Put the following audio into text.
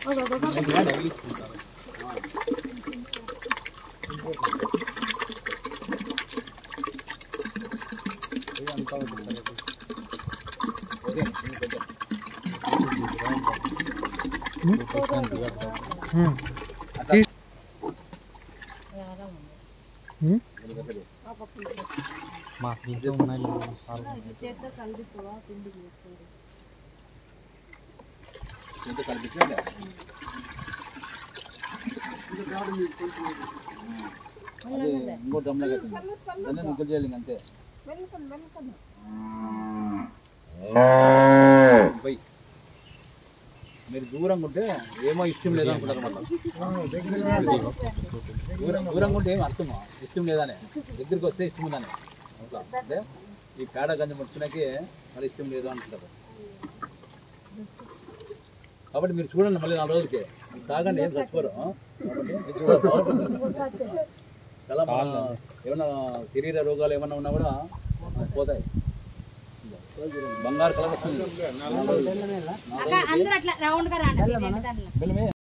ఇంకో డ్రమ్లో దాన్ని ముగ్గులు చేయాలి అంతే మీరు దూరంగా ఉంటే ఏమో ఇష్టం లేదనుకుంటారు అన్నమాట దూరంగా ఉంటే ఏమో అర్థమో ఇష్టం లేదనే దగ్గరికి వస్తే ఇష్టం ఉందని అట్లా అంటే ఈ పేడ గంజం ముట్టుకున్నాకే మళ్ళీ ఇష్టం లేదు అంటారు కాబట్టి మీరు చూడండి మళ్ళీ 4 రోజులకి తాగండి ఏం చచ్చిపోరు చాలా ఏమన్నా శరీర రోగాలు ఏమన్నా ఉన్నా కూడా పోతాయి బంగారు కలర్ వస్తుంది బెల్లమే